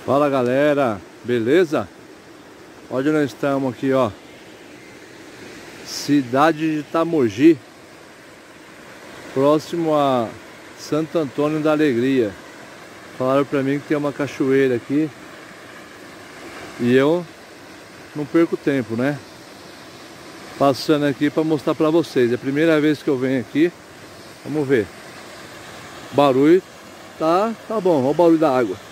Fala galera, beleza? Onde nós estamos aqui, ó, cidade de Itamogi, próximo a Santo Antônio da Alegria. Falaram pra mim que tem uma cachoeira aqui e eu não perco tempo, né? Passando aqui pra mostrar pra vocês. É a primeira vez que eu venho aqui. Vamos ver. O barulho tá bom, olha o barulho da água.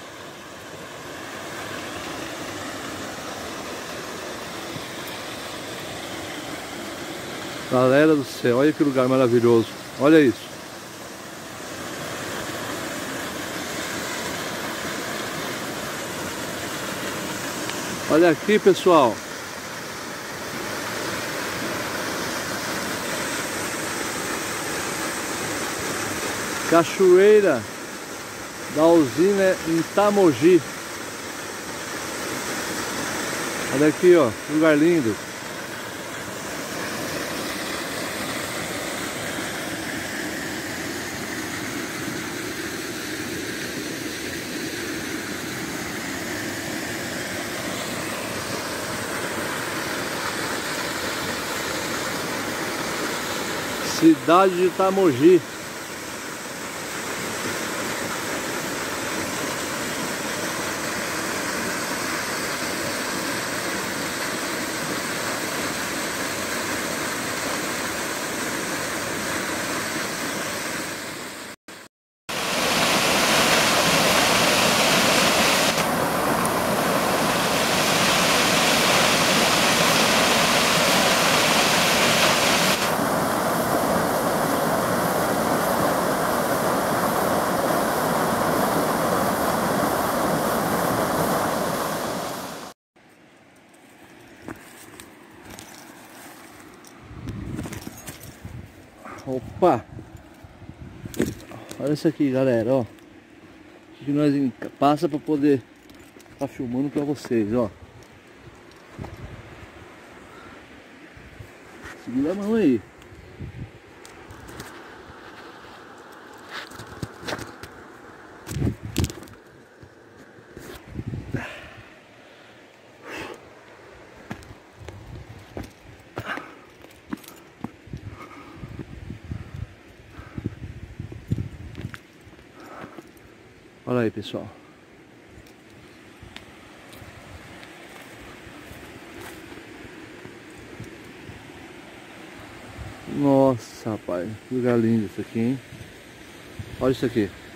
Galera do céu, olha que lugar maravilhoso. Olha isso. Olha aqui, pessoal. Cachoeira da usina em Itamogi. Olha aqui, ó, lugar lindo. Cidade de Itamogi. Opa! Olha isso aqui, galera, ó. Que nós passa para poder estar filmando para vocês, ó. Segura a mão aí. Olha aí, pessoal. Nossa, rapaz, que lugar lindo isso aqui, hein? Olha isso aqui.